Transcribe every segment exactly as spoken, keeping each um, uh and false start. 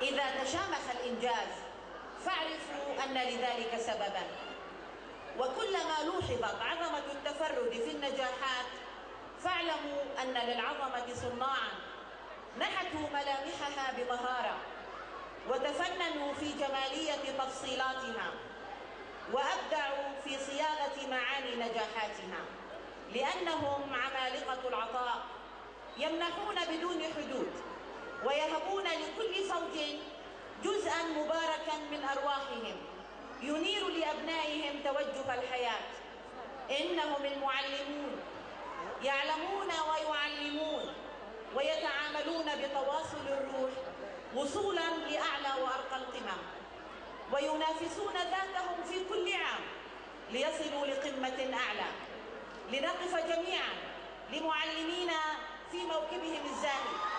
إذا تشامخ الإنجاز فاعرفوا أن لذلك سببا، وكلما لوحظت عظمة التفرد في النجاحات فاعلموا أن للعظمة صناعا نحتوا ملامحها بمهارة وتفننوا في جمالية تفصيلاتها وأبدعوا في صياغة معاني نجاحاتها، لأنهم عمالقة العطاء يمنحون بدون حدود ويهبون لكل فوج جزءا مباركا من أرواحهم ينير لأبنائهم توجه الحياة. إنهم المعلمون يعلمون ويعلمون ويتعاملون بتواصل الروح وصولا لأعلى وأرقى القمم، وينافسون ذاتهم في كل عام ليصلوا لقمة أعلى. لنقف جميعا لمعلمينا في موكبهم الزاهي.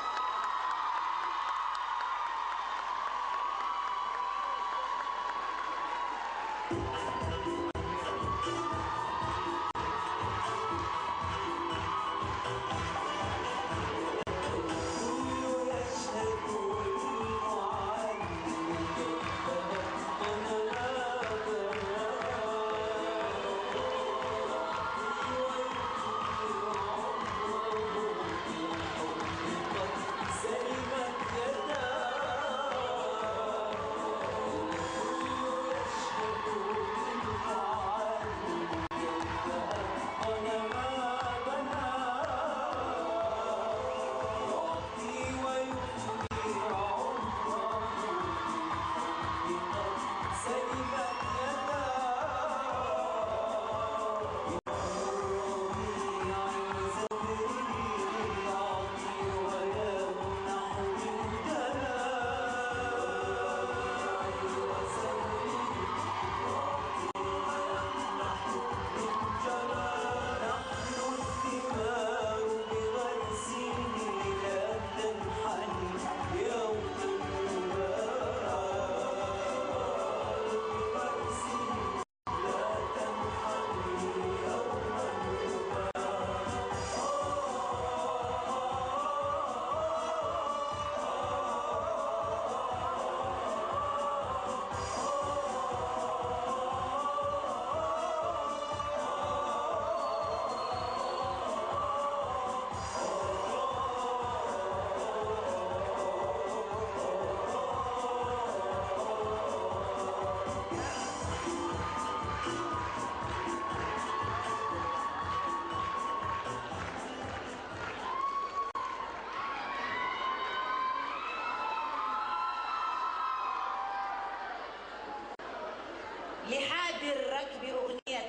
لحاد الركب أغنية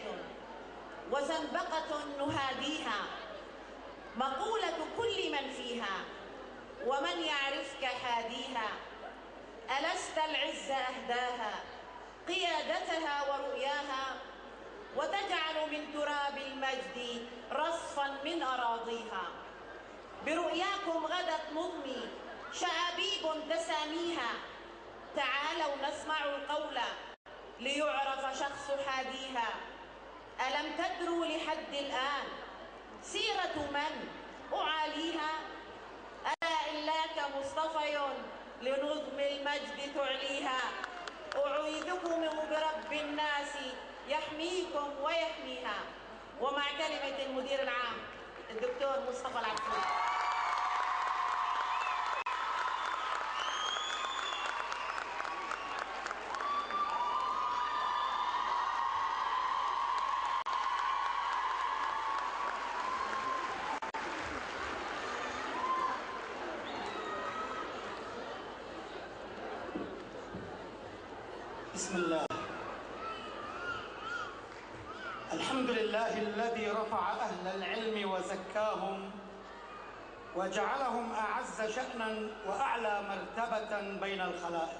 وزنبقة نهاديها، مقولة كل من فيها ومن يعرفك حاديها. ألست العز أهداها قيادتها ورؤياها، وتجعل من تراب المجد رصفا من أراضيها. برؤياكم غدت نظمي شعابيب تساميها، تعالوا نسمع القول ليعرف شخص حاديها. ألم تدروا لحد الآن سيرة من أعاليها؟ ألا إلاك مصطفى لنظم المجد تعليها. أعيذكم برب الناس يحميكم ويحميها. ومع كلمة المدير العام الدكتور مصطفى العبسي. بسم الله. الحمد لله الذي رفع أهل العلم وزكاهم وجعلهم أعز شأنا وأعلى مرتبة بين الخلائق،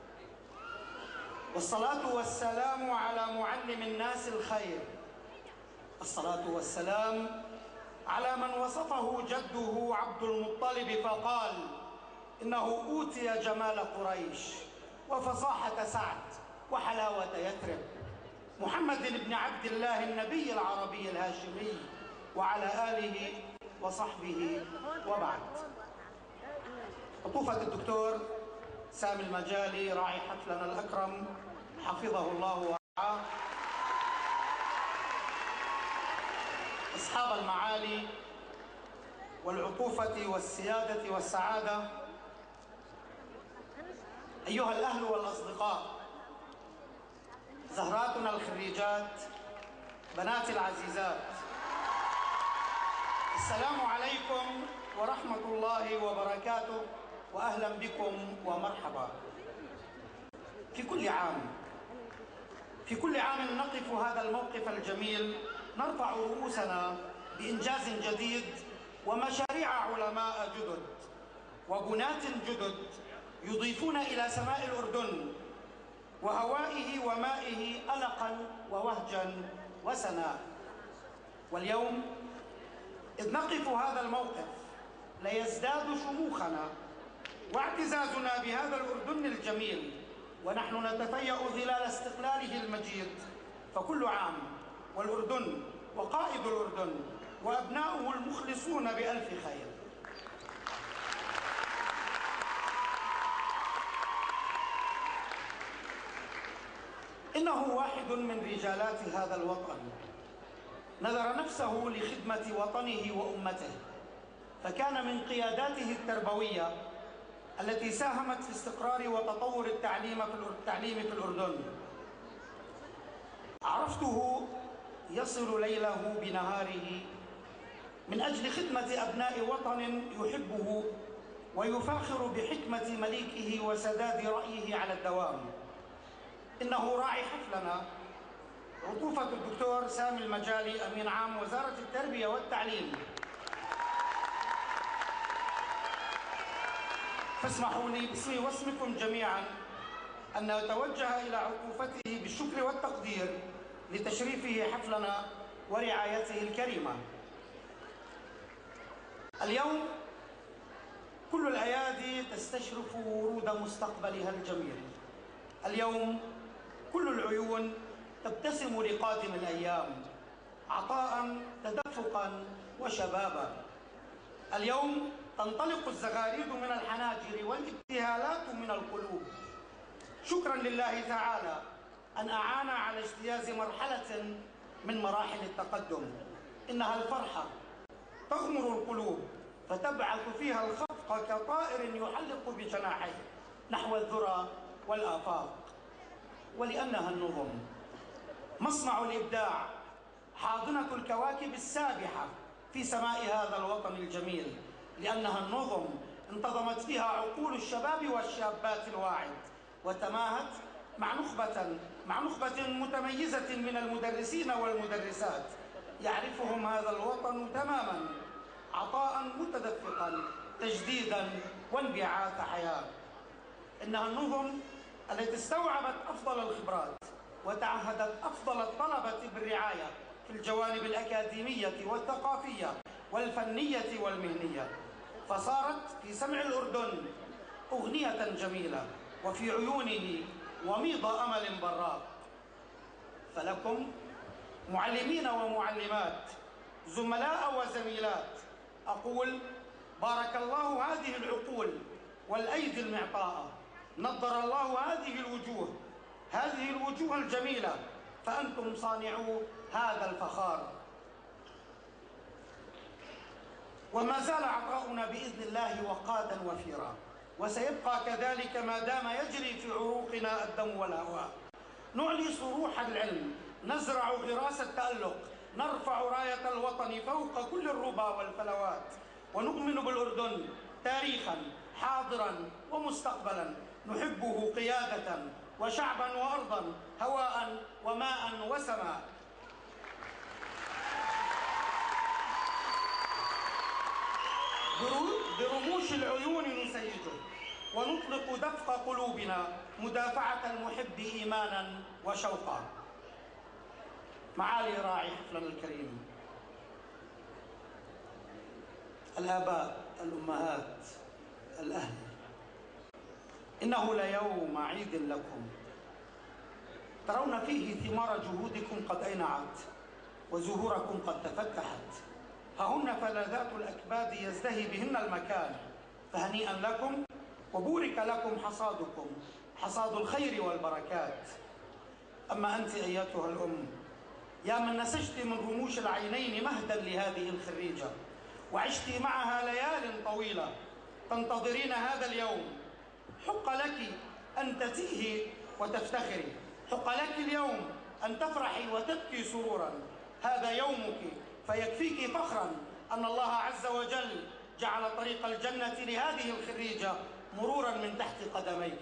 والصلاة والسلام على معلم الناس الخير، الصلاة والسلام على من وصفه جده عبد المطلب فقال إنه أوتي جمال قريش وفصاحة سعد وحلاوة يثرب، محمد بن عبد الله النبي العربي الهاشمي وعلى آله وصحبه وبعد. عطوفة الدكتور سامي المجالي راعي حفلنا الأكرم حفظه الله ورعاه، أصحاب المعالي والعطوفة والسيادة والسعادة، أيها الأهل والأصدقاء، زهراتنا الخريجات، بناتي العزيزات، السلام عليكم ورحمة الله وبركاته، وأهلا بكم ومرحبا. في كل عام في كل عام نقف هذا الموقف الجميل، نرفع رؤوسنا بإنجاز جديد ومشاريع علماء جدد وبنات جدد يضيفون إلى سماء الأردن وهوائه ومائه ألقا ووهجا وسناء. واليوم إذ نقف هذا الموقف ليزداد شموخنا واعتزازنا بهذا الأردن الجميل، ونحن نتفيأ ظلال استقلاله المجيد، فكل عام والأردن وقائد الأردن وأبناؤه المخلصون بألف خير. إنه واحد من رجالات هذا الوطن نذر نفسه لخدمة وطنه وأمته، فكان من قياداته التربوية التي ساهمت في استقرار وتطور التعليم في الأردن. عرفته يصل ليله بنهاره من أجل خدمة أبناء وطن يحبه ويفاخر بحكمة مليكه وسداد رأيه على الدوام. إنه راعي حفلنا عطوفة الدكتور سامي المجالي، أمين عام وزارة التربية والتعليم. فاسمحوا لي باسمي واسمكم جميعا أن نتوجه إلى عطوفته بالشكر والتقدير لتشريفه حفلنا ورعايته الكريمة. اليوم كل الأيادي تستشرف ورود مستقبلها الجميل. اليوم كل العيون تبتسم لقادم الأيام عطاء تدفقا وشبابا. اليوم تنطلق الزغاريد من الحناجر والابتهالات من القلوب، شكرا لله تعالى أن أعان على اجتياز مرحلة من مراحل التقدم. إنها الفرحة تغمر القلوب فتبعث فيها الخفق كطائر يحلق بجناحيه نحو الذرى والآفاق. ولأنها النظم مصنع الإبداع، حاضنة الكواكب السابحة في سماء هذا الوطن الجميل، لأنها النظم انتظمت فيها عقول الشباب والشابات الواعد، وتماهت مع نخبة مع نخبة متميزة من المدرسين والمدرسات يعرفهم هذا الوطن تماما، عطاء متدفقا، تجديدا وانبعاث حياة. إنها النظم التي استوعبت أفضل الخبرات وتعهدت أفضل الطلبة بالرعاية في الجوانب الأكاديمية والثقافية والفنية والمهنية، فصارت في سمع الأردن أغنية جميلة وفي عيونه وميض أمل براق. فلكم معلمين ومعلمات، زملاء وزميلات، أقول بارك الله هذه العقول والأيدي المعطاءة، نضر الله هذه الوجوه هذه الوجوه الجميلة، فأنتم صانعو هذا الفخار. وما زال عطاؤنا بإذن الله وقادا وفيرا، وسيبقى كذلك ما دام يجري في عروقنا الدم والهواء. نعلي صروح العلم، نزرع غراس التألق، نرفع راية الوطن فوق كل الربا والفلوات، ونؤمن بالأردن تاريخا حاضرا ومستقبلا، نحبه قيادة وشعبا وأرضا، هواء وماء وسماء. برموش العيون نسيجه ونطلق دفق قلوبنا، مدافعة المحب إيمانا وشوقا. معالي راعي حفلنا الكريم، الآباء، الأمهات، الأهل، إنه ليوم عيد لكم ترون فيه ثمار جهودكم قد أينعت وزهوركم قد تفتحت، ههن فلذات الأكباد يزدهي بهن المكان، فهنيئا لكم وبورك لكم حصادكم، حصاد الخير والبركات. أما أنت أيتها الأم يا من نسجت من رموش العينين مهدا لهذه الخريجة، وعشت معها ليال طويلة تنتظرين هذا اليوم، حق لك أن تتيهي وتفتخري، حق لك اليوم أن تفرحي وتبكي سرورا. هذا يومك، فيكفيك فخرا أن الله عز وجل جعل طريق الجنة لهذه الخريجة مرورا من تحت قدميك.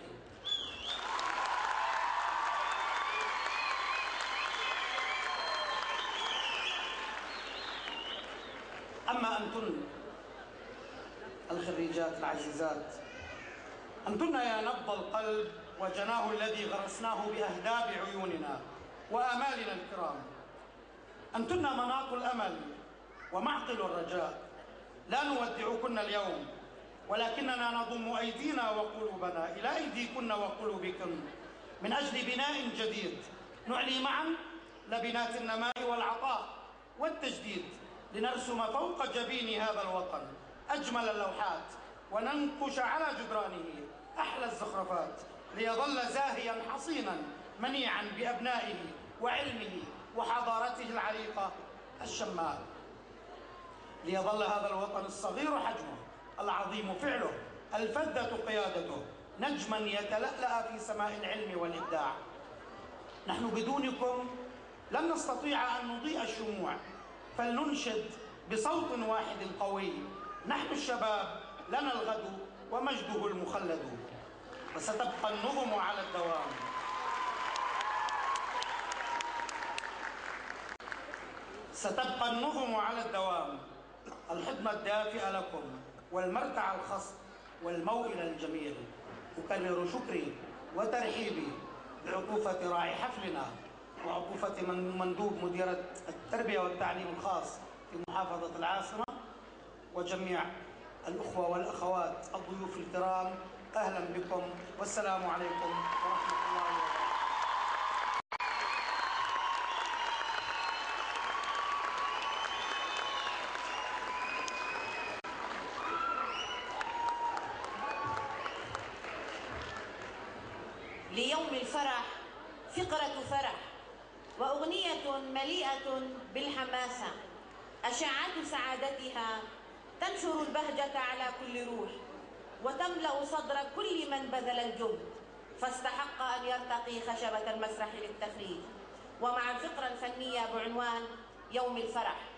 أما أنتن الخريجات العزيزات، أنتن يا نبض القلب وجناه الذي غرسناه بأهداب عيوننا وآمالنا الكرام، أنتن مناط الأمل ومعقل الرجاء. لا نودعكن اليوم، ولكننا نضم أيدينا وقلوبنا إلى أيديكن وقلوبكن من أجل بناء جديد نعلي معا لبنات النماء والعطاء والتجديد، لنرسم فوق جبين هذا الوطن أجمل اللوحات وننقش على جدرانه أحلى الزخرفات، ليظل زاهيا حصينا منيعا بأبنائه وعلمه وحضارته العريقة الشماء، ليظل هذا الوطن الصغير حجمه، العظيم فعله، الفذة قيادته، نجما يتلألأ في سماء العلم والإبداع. نحن بدونكم لن نستطيع أن نضيء الشموع، فلننشد بصوت واحد قوي: نحن الشباب لنا الغد ومجده المخلد. وستبقى النظم على الدوام، ستبقى النظم على الدوام، الحضن الدافئ لكم والمرتع الخصب والموئل الجميل. أكرر شكري وترحيبي بعطوفة راعي حفلنا وعطوفة من مندوب مديرة التربية والتعليم الخاص في محافظة العاصمة وجميع الأخوة والأخوات الضيوف الكرام. أهلا بكم والسلام عليكم ورحمة الله وبركاته. ليوم الفرح فقرة فرح وأغنية مليئة بالحماسة، أشعة سعادتها تنشر البهجة على كل روح وتملأ صدر كل من بذل الجهد فاستحق أن يرتقي خشبة المسرح للتخريج. ومع الفقرة الفنية بعنوان يوم الفرح